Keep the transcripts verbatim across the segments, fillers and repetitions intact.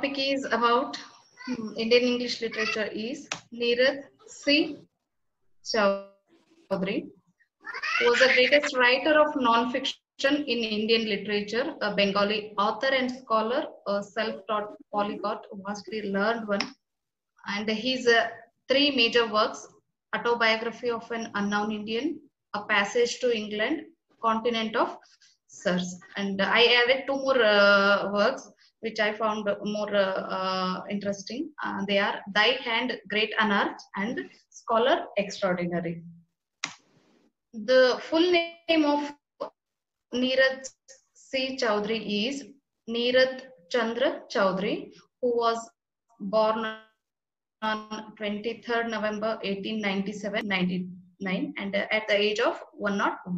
topic is about hmm, Indian English literature is Neeraj C. Chowdhury, who was the greatest writer of non-fiction in Indian literature, a Bengali author and scholar, a self-taught polyglot, vastly learned one. And his uh, three major works: Autobiography of an Unknown Indian, A Passage to England, Continent of Sirs. And I added two more uh, works which I found more uh, uh, interesting. Uh, they are Thy Hand Great Anarch and Scholar Extraordinary. The full name of Neeraj C. Chowdhury is Neeraj Chandra Chowdhury, who was born on twenty-third November eighteen ninety-seven ninety-nine, and uh, at the age of one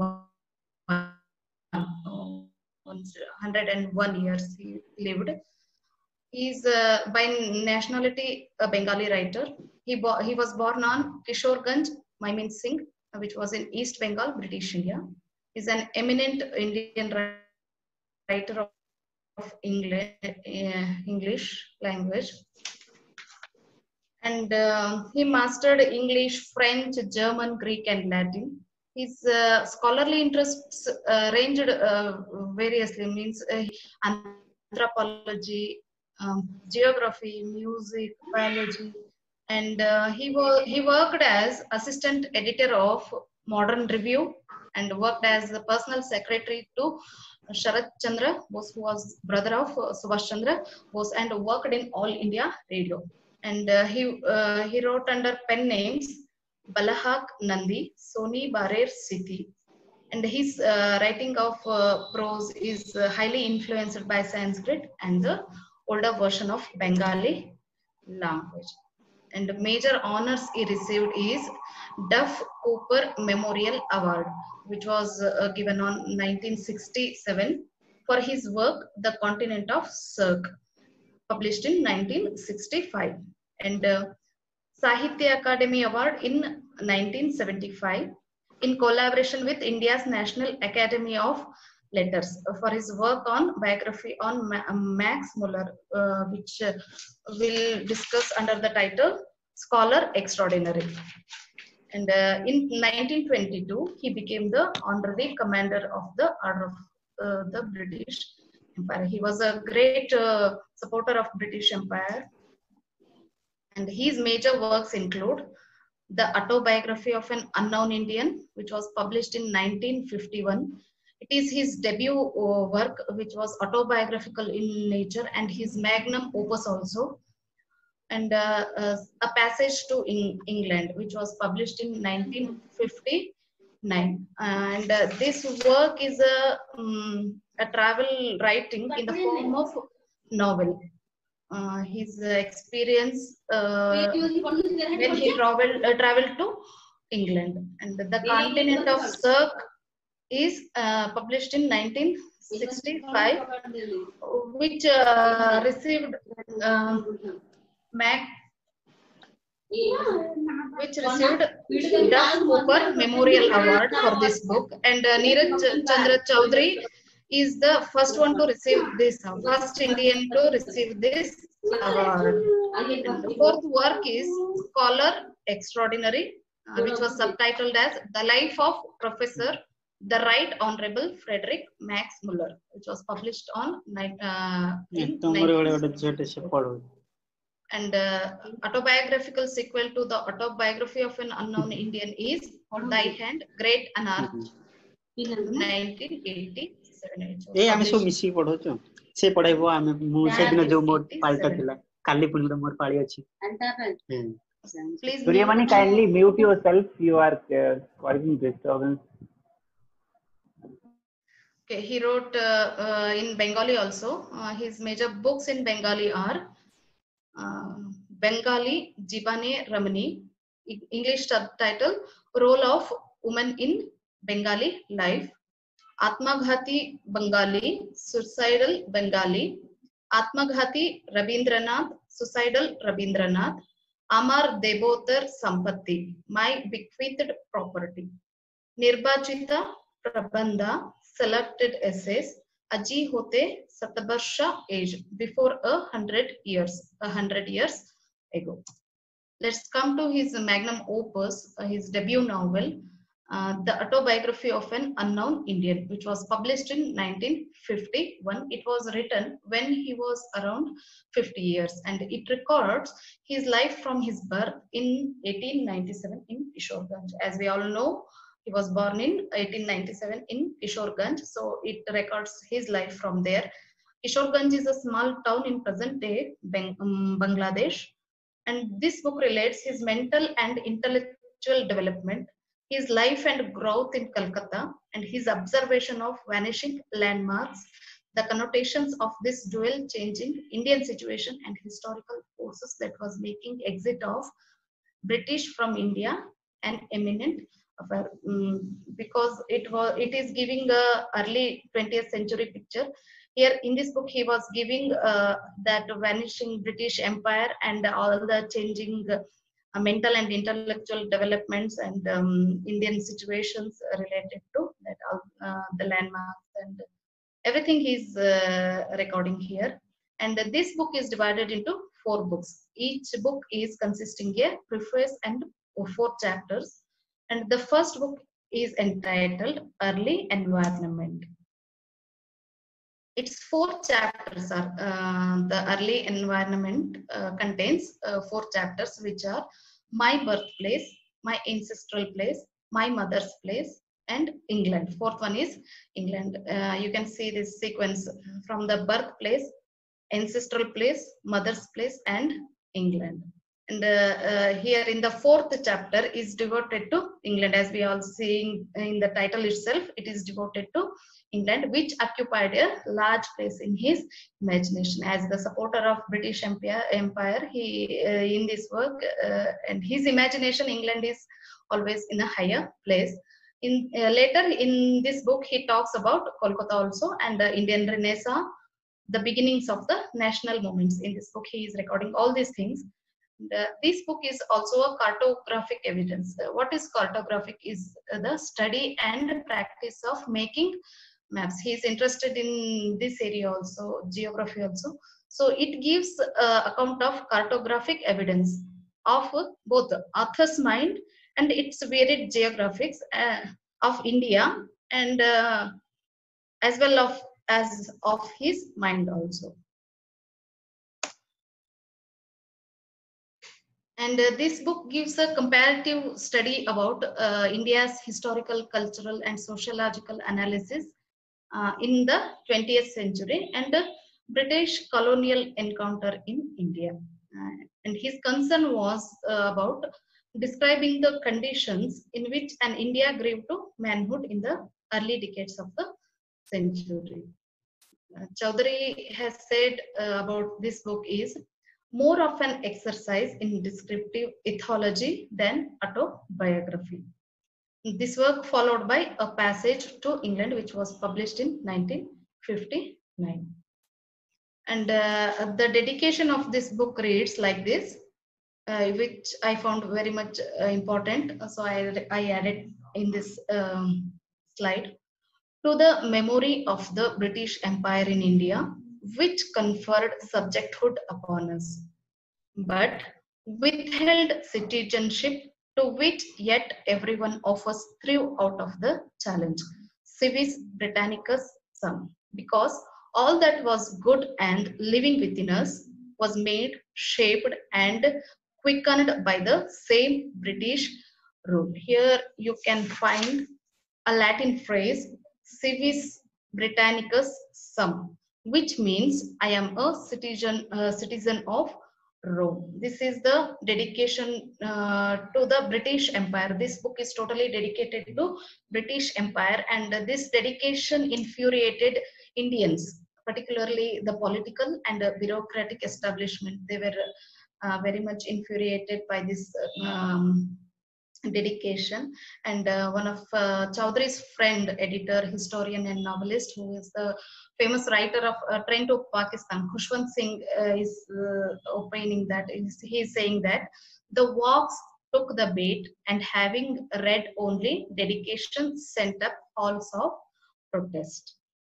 hundred one years he lived. He is uh, by nationality a Bengali writer. He, he was born on Kishoreganj, Maimin Singh, which was in East Bengal, British India. He is an eminent Indian writer of, of English, uh, English language. And uh, he mastered English, French, German, Greek, and Latin. His uh, scholarly interests uh, ranged uh, variously, means uh, anthropology, um, geography, music, biology, and uh, he, he worked as assistant editor of Modern Review and worked as the personal secretary to Sharat Chandra Bose, who was brother of uh, Subhash Chandra Bose, and worked in All India Radio. And uh, he, uh, he wrote under pen names Balahak Nandi, Soni Barer Siti. And his uh, writing of uh, prose is uh, highly influenced by Sanskrit and the older version of Bengali language. And the major honors he received is Duff Cooper Memorial Award, which was uh, given on nineteen sixty-seven for his work The Continent of Sirk, published in nineteen sixty-five. And uh, Sahitya Akademi Award in nineteen seventy-five in collaboration with India's National Academy of Letters for his work on biography on Ma Max Muller, uh, which uh, we'll discuss under the title Scholar Extraordinary. And uh, in nineteen twenty-two, he became the honorary commander of the Order of uh, the British Empire. He was a great uh, supporter of British Empire. And his major works include The Autobiography of an Unknown Indian, which was published in nineteen fifty-one. It is his debut uh, work, which was autobiographical in nature, and his magnum opus also. And uh, uh, A Passage to Eng England, which was published in nineteen fifty-nine. And uh, this work is a, um, a travel writing in the form of novel. Uh, his uh, experience uh, when he traveled, uh, traveled to England. And The Continent of Sirk is uh, published in nineteen sixty-five, which uh, received uh, Mac, which received Duff Cooper Memorial Award for this book. And uh, Neeraj Chandra Chowdhury is the first one to receive this, first Indian to receive this award. And the fourth work is Scholar Extraordinary, uh, which was subtitled as The Life of Professor The Right Honorable Frederick Max Muller, which was published on uh, in and uh, autobiographical sequel to the Autobiography of an Unknown Indian is Thy Hand Great Anarch, nineteen eighty-seven. ए आमे सब मिसी पढो छ से पढाइबो आमे मु से दिन जो मोर पाल्टा थिला काली पुनी मोर पाळी अछि Please Suryamani, kindly mute yourself. You are uh, causing disturbance. Okay, he wrote uh, uh, in Bengali also. Uh, his major books in Bengali are uh, Bengali Jibane Ramani, English subtitle Role of Women in Bengali Life, Atmaghati Bengali, Suicidal Bengali, Atmaghati Rabindranath, Suicidal Rabindranath, Amar Debotar Sampatti, My Bequeathed Property, Nirbachita Prabandha, Selected Essays, Aji hote Satabarsha age, before a hundred years, a hundred years ago. Let's come to his magnum opus, uh, his debut novel, uh, The Autobiography of an Unknown Indian, which was published in nineteen fifty-one. It was written when he was around fifty years, and it records his life from his birth in eighteen ninety-seven in Kishorganj. As we all know, he was born in eighteen ninety-seven in Kishorganj, so it records his life from there. Kishorganj is a small town in present-day Bang um, Bangladesh, and this book relates his mental and intellectual development, his life and growth in Calcutta, and his observation of vanishing landmarks, the connotations of this dual changing Indian situation and historical forces that was making exit of British from India an eminent affair, um, because it was it is giving a early twentieth century picture. Here in this book, he was giving uh, that vanishing British Empire and all the changing uh, mental and intellectual developments and um, Indian situations related to that, uh, the landmarks and everything he's uh, recording here. And this book is divided into four books. Each book is consisting a preface and four chapters. And the first book is entitled Early Environment. Its four chapters are, uh, the early environment uh, contains uh, four chapters, which are my birthplace, my ancestral place, my mother's place, and England. Fourth one is England. Uh, you can see this sequence from the birthplace, ancestral place, mother's place, and England. And uh, uh, here in the fourth chapter is devoted to England, as we are seeing in the title itself. It is devoted to England, which occupied a large place in his imagination. As the supporter of British Empire, Empire he uh, in this work uh, and his imagination, England is always in a higher place. In uh, later in this book, he talks about Kolkata also and the Indian Renaissance, the beginnings of the national movements. In this book, he is recording all these things. The, this book is also a cartographic evidence. Uh, what is cartographic is uh, the study and practice of making maps. He is interested in this area also, geography also. So it gives uh, account of cartographic evidence of uh, both the author's mind and its varied geographics uh, of India, and uh, as well of as of his mind also. And uh, this book gives a comparative study about uh, India's historical, cultural, and sociological analysis uh, in the twentieth century and the British colonial encounter in India. Uh, and his concern was uh, about describing the conditions in which an India grew to manhood in the early decades of the century. Uh, Chaudhary has said uh, about this book is more of an exercise in descriptive ethology than autobiography. This work followed by A Passage to England, which was published in nineteen fifty-nine. And uh, the dedication of this book reads like this, uh, which I found very much uh, important. So I, I added in this um, slide. To the memory of the British Empire in India, which conferred subjecthood upon us, but withheld citizenship, to which yet every one of us threw out of the challenge. Civis Britannicus sum, because all that was good and living within us was made, shaped, and quickened by the same British rule. Here you can find a Latin phrase, Civis Britannicus sum, which means I am a citizen, uh, citizen of Rome. This is the dedication uh, to the British Empire. This book is totally dedicated to British Empire, and this dedication infuriated Indians, particularly the political and uh, bureaucratic establishment. They were uh, very much infuriated by this um, dedication. And uh, one of uh, Chaudhary's friend, editor, historian, and novelist, who is the famous writer of uh, Train to Pakistan, Khushwant Singh, uh, is uh, opining that he is saying that the walks took the bait, and having read only dedication, sent up halls of protest.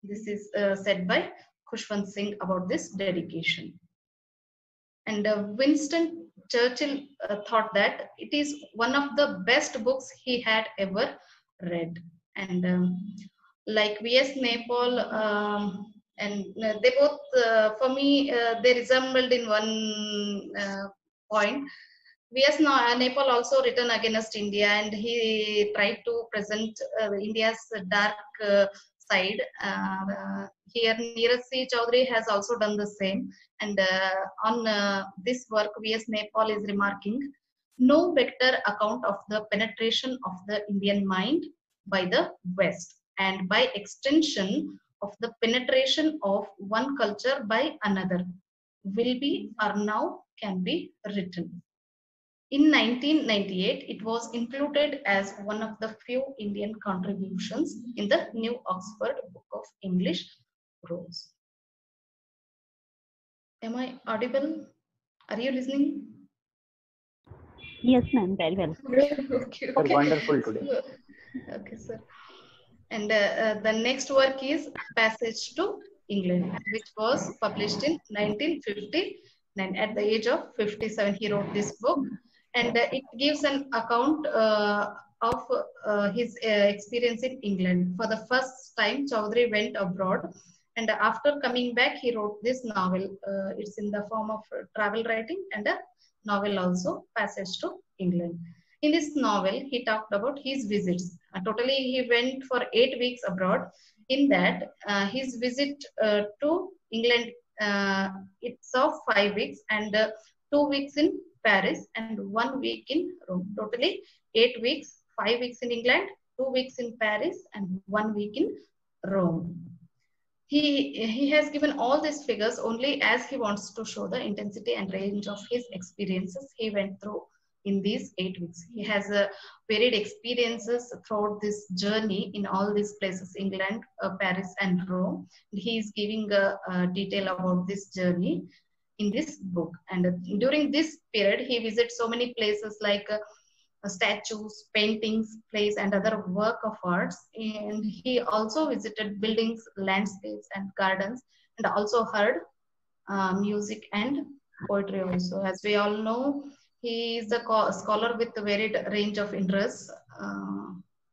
This is uh, said by Khushwant Singh about this dedication. And uh, Winston Churchill uh, thought that it is one of the best books he had ever read. And um, like V S Naipaul, um, and uh, they both, uh, for me, uh, they resembled in one uh, point. V S Naipaul also written against India, and he tried to present uh, India's dark uh, side. Uh, here, Neeraj C. Chaudhary has also done the same. And uh, on uh, this work, V S Naipaul is remarking, no better account of the penetration of the Indian mind by the West, and by extension of the penetration of one culture by another, will be or now can be written. In nineteen ninety-eight, it was included as one of the few Indian contributions in the New Oxford Book of English Prose. Am I audible? Are you listening? Yes, ma'am, very well. Okay, You're okay. wonderful today. Okay, sir. And uh, uh, the next work is Passage to England, which was published in nineteen fifty-nine. At the age of fifty-seven, he wrote this book, and uh, it gives an account uh, of uh, his uh, experience in England. For the first time, Chaudhary went abroad, and after coming back, he wrote this novel. Uh, it's in the form of travel writing and a novel also, Passage to England. In this novel, he talked about his visits. Uh, totally, he went for eight weeks abroad. In that, uh, his visit uh, to England, uh, it's of five weeks, and uh, two weeks in Paris and one week in Rome. Totally, eight weeks, five weeks in England, two weeks in Paris, and one week in Rome. He, he has given all these figures only as he wants to show the intensity and range of his experiences he went through in these eight weeks. He has uh, varied experiences throughout this journey in all these places, England, uh, Paris, and Rome. He is giving a, a detail about this journey in this book. And uh, during this period, he visits so many places like uh, statues, paintings, plays, and other work of arts. And he also visited buildings, landscapes, and gardens, and also heard uh, music and poetry also. As we all know, he is a scholar with a varied range of interests. Uh,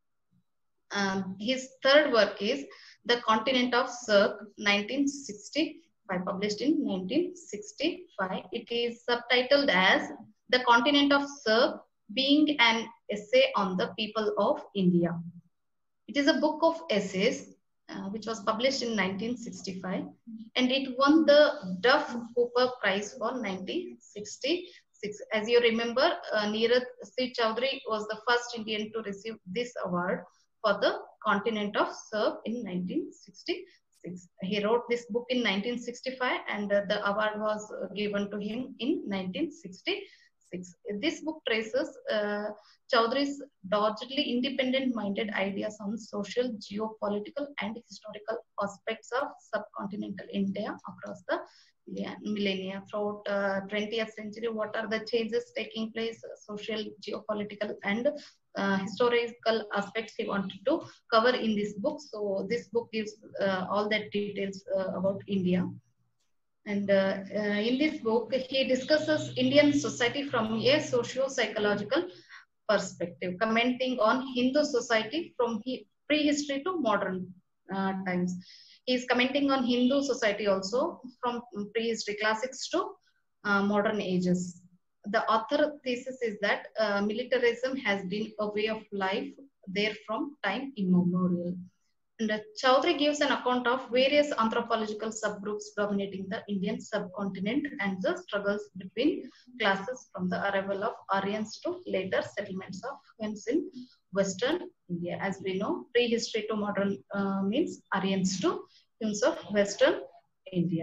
um, his third work is The Continent of Cirque, nineteen sixty-five, published in nineteen sixty-five. It is subtitled as The Continent of Cirque, being an essay on the people of India. It is a book of essays uh, which was published in nineteen sixty-five, and it won the Duff Hooper Prize for nineteen sixty-six. As you remember, uh, Neeraj C. Chaudhary was the first Indian to receive this award for The Continent of Cirque in nineteen sixty-six. He wrote this book in nineteen sixty-five, and uh, the award was given to him in nineteen sixty-six. This book traces uh, Chaudhary's doggedly independent-minded ideas on social, geopolitical, and historical aspects of subcontinental India across the millennia. Throughout uh, twentieth century, what are the changes taking place, social, geopolitical, and uh, historical aspects he wanted to cover in this book. So this book gives uh, all that details uh, about India. And uh, uh, in this book, he discusses Indian society from a socio-psychological perspective, commenting on Hindu society from prehistory to modern uh, times. He is commenting on Hindu society also from prehistory classics to uh, modern ages. The author thesis is that uh, militarism has been a way of life there from time immemorial. And uh, Chaudhary gives an account of various anthropological subgroups dominating the Indian subcontinent and the struggles between classes from the arrival of Aryans to later settlements of Huns in Western India. As we know, prehistory to modern uh, means Aryans to Huns of Western India.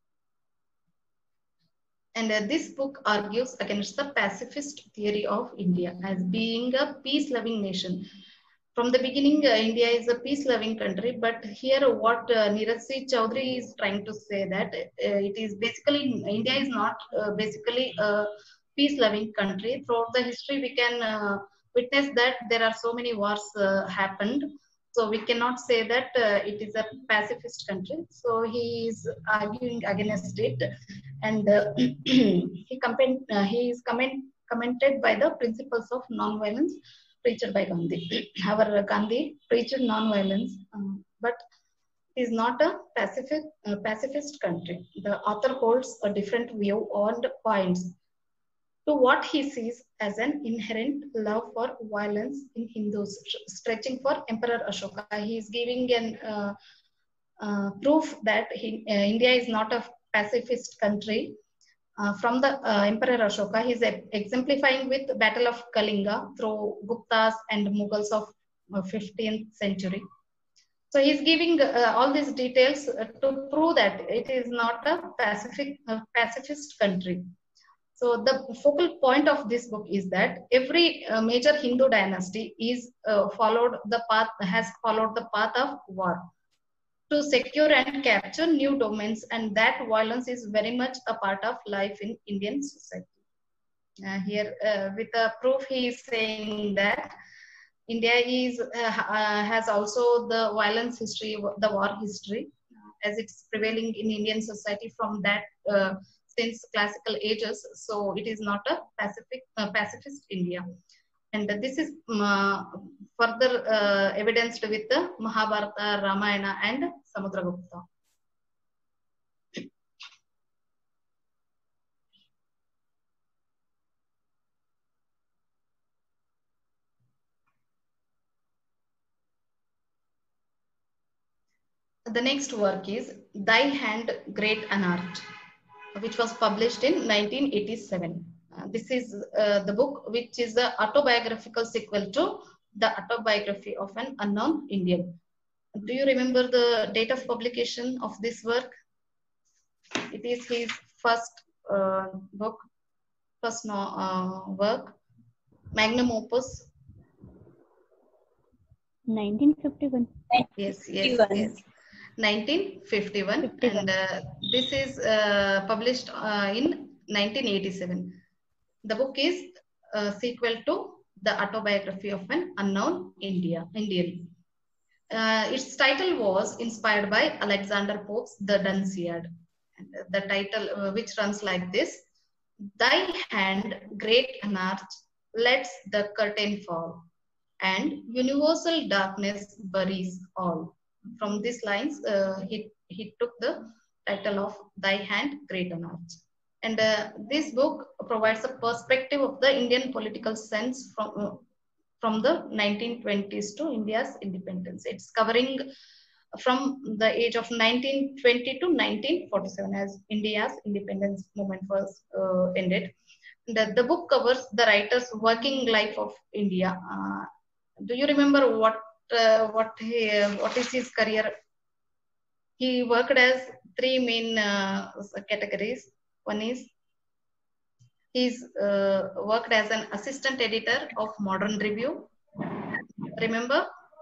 And uh, this book argues against the pacifist theory of India as being a peace-loving nation. From the beginning, uh, India is a peace-loving country, but here what uh, Neeraj C. Chaudhary is trying to say that uh, it is basically, India is not uh, basically a peace-loving country. Throughout the history, we can uh, witness that there are so many wars uh, happened. So we cannot say that uh, it is a pacifist country. So he is arguing against it, and uh, he comment, uh, he is comment, commented by the principles of non-violence preached by Gandhi. Our Gandhi preached non-violence, um, but is not a pacifist, uh, pacifist country. The author holds a different view on the points to what he sees as an inherent love for violence in Hindus, stretching for Emperor Ashoka. He is giving an uh, uh, proof that he, uh, India is not a pacifist country. Uh, from the uh, Emperor Ashoka, he is exemplifying with the Battle of Kalinga through Guptas and Mughals of uh, fifteenth century. So he's giving uh, all these details uh, to prove that it is not a pacific, uh, pacifist country. So the focal point of this book is that every uh, major Hindu dynasty is uh, followed the path has followed the path of war to secure and capture new domains, and that violence is very much a part of life in Indian society. Uh, here, uh, with a proof, he is saying that India is uh, uh, has also the violence history, the war history, uh, as it's prevailing in Indian society from that. Uh, since classical ages, so it is not a pacific uh, pacifist India, and this is uh, further uh, evidenced with the Mahabharata, Ramayana, and Samudragupta. The next work is Thy Hand, Great Anarch, which was published in nineteen eighty-seven. Uh, this is uh, the book which is the autobiographical sequel to The Autobiography of an Unknown Indian. Do you remember the date of publication of this work? It is his first uh, book, first no, uh, work, magnum opus. nineteen fifty-one. Yes, yes, yes. nineteen fifty-one, fifty-one. And uh, this is uh, published uh, in nineteen eighty-seven. The book is a sequel to The Autobiography of an Unknown India, Indian. Uh, its title was inspired by Alexander Pope's The Dunciad. And the title, uh, which runs like this: Thy hand, great anarch, lets the curtain fall, and universal darkness buries all. From these lines, uh, he, he took the title of Thy Hand, Great Anarch. And uh, this book provides a perspective of the Indian political sense from, uh, from the nineteen twenties to India's independence. It's covering from the age of nineteen twenty to nineteen forty-seven, as India's independence movement was uh, ended. The, the book covers the writer's working life of India. Uh, do you remember what uh, what he, uh, what is his career? He worked as three main uh, categories. One is he's uh, worked as an assistant editor of Modern Review. Remember?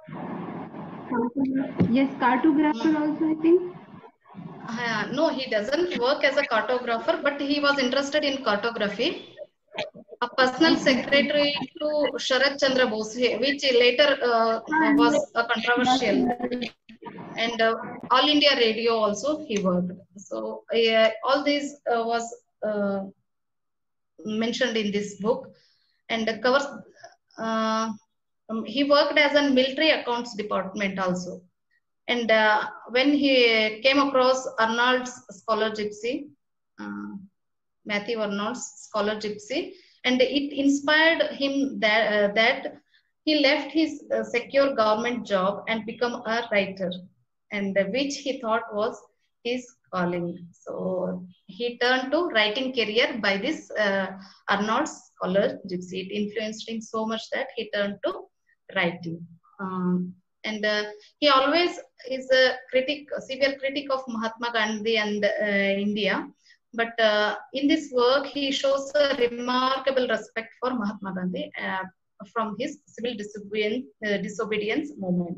Yes, cartographer mm. also, I think. Uh, no, he doesn't work as a cartographer, but he was interested in cartography. A personal secretary to Sharat Chandra Bose, which later uh, was a controversial. And uh, All India Radio also he worked. So uh, all this uh, was uh, mentioned in this book, and covers. Uh, um, he worked as a military accounts department also. And uh, when he came across Arnold's Scholar Gypsy, uh, Matthew Arnold's Scholar Gypsy, and it inspired him that, uh, that he left his uh, secure government job and become a writer, and uh, which he thought was his calling. So he turned to writing career by this uh, Arnold's Scholar Gypsy. It influenced him so much that he turned to writing. Um, and uh, he always is a critic, a severe critic of Mahatma Gandhi and uh, India. But uh, in this work, he shows a remarkable respect for Mahatma Gandhi uh, from his civil disobedience, uh, disobedience movement.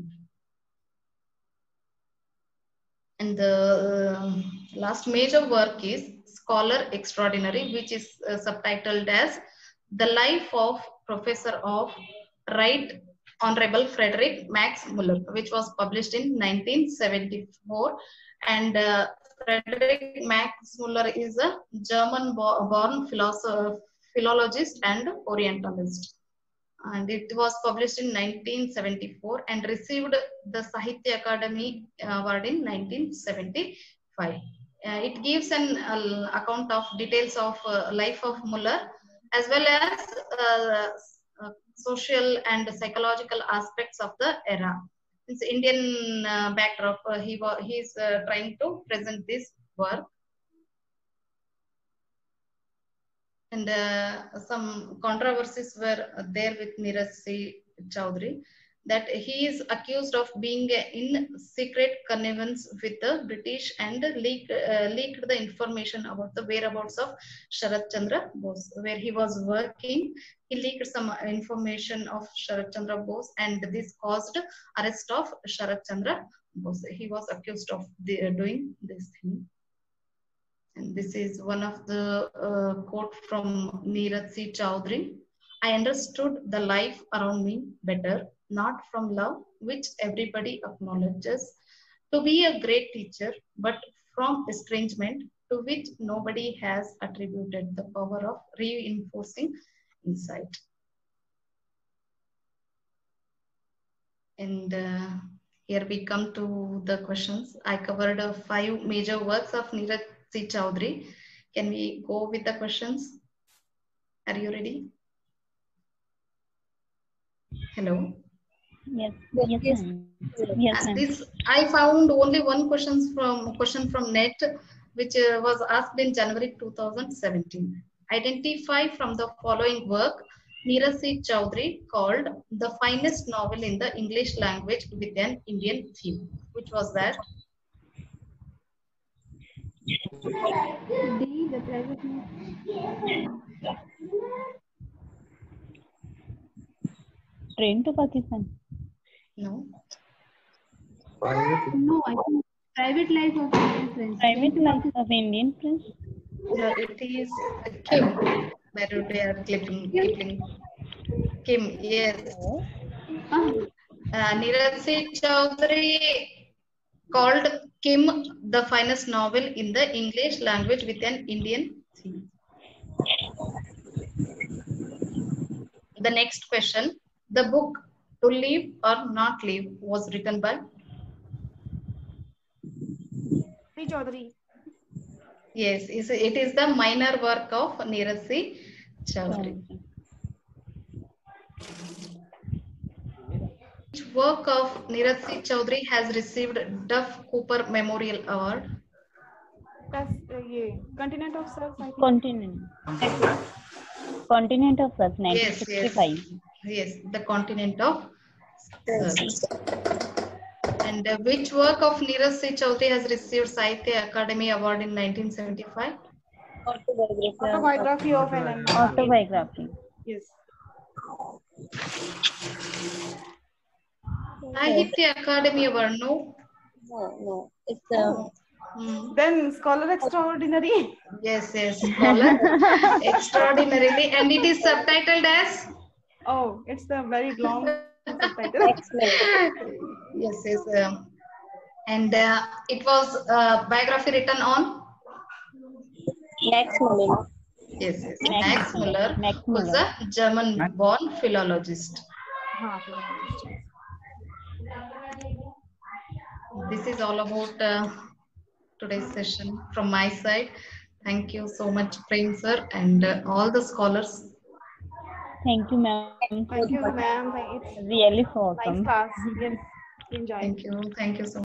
And the uh, last major work is Scholar Extraordinary, which is uh, subtitled as The Life of Professor of Right Honorable Frederick Max Muller, which was published in nineteen seventy-four. And uh, Frederick Max Muller is a German-born philosopher, philologist and Orientalist. And it was published in nineteen seventy-four and received the Sahitya Akademi Award in nineteen seventy-five. Uh, it gives an uh, account of details of uh, life of Muller, as well as uh, uh, social and psychological aspects of the era. It's Indian uh, backdrop. Uh, he was he is uh, trying to present this work. And uh, some controversies were there with Neeraj C. Chowdhury, that he is accused of being in secret connivance with the British and leaked, uh, leaked the information about the whereabouts of Sharat Chandra Bose, where he was working. He leaked some information of Sharat Chandra Bose, and this caused arrest of Sharat Chandra Bose. He was accused of the, uh, doing this thing. And this is one of the uh, quote from Neeraj C. Chowdhury. I understood the life around me better, not from love, which everybody acknowledges to be a great teacher, but from estrangement, to which nobody has attributed the power of reinforcing insight. And uh, here we come to the questions. I covered uh, five major works of Neeraj C. Chowdhury. Can we go with the questions? Are you ready? Hello. Yes. Yes, yes, ma'am. Yes, Uh, ma'am. this I found only one questions from question from net, which uh, was asked in January two thousand seventeen. Identify from the following work Neeraj C. Chowdhury called the finest novel in the English language with an Indian theme. Which was that? D, the private note. Train to Pakistan. No. No, I think Private Life of Indian Prince. Private Life of Indian Prince. No, it is Kim. Where would they are Kipling? Kipling. Kim, yes. Ah, Uh, Neeraj C. Chowdhury called Kim the finest novel in the English language with an Indian theme. The next question. The book To Live or Not Live was written by? C. Chaudhary. Yes, it is the minor work of Neeraj C. Chowdhury. Which work of Neeraj C. Chowdhury has received Duff Cooper Memorial Award? That's uh, yeah. Continent of Surf. I think. Continent. Continent of Surf, nineteen sixty-five. Yes, yes. Yes, the Continent of Surf. And uh, which work of Neeraj C. Chowdhury has received Sahitya Akademi Award in nineteen seventy-five? Autobiography of an Autobiography. Yes. Sahitya Akademi Award, no? No, no. It's um, Hmm. Then Scholar Extraordinary. Yes, yes, scholar extraordinarily, and it is subtitled as. Oh, it's the very long subtitle. Yes, yes, um, and uh, it was uh, biography written on. Max Muller. Yes, yes, Max Max Muller. Muller, Max who's Muller. a German-born philologist. Huh. This is all about uh, today's session from my side. Thank you so much, Prem sir, and uh, all the scholars. Thank you, ma'am. Thank you, ma'am. It's Really nice awesome. class. Yes. Enjoy. Thank you. Thank you so much.